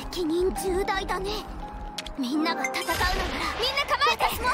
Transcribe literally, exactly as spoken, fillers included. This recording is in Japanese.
責任重大だね。みんなが戦うのならみんな構えて、私も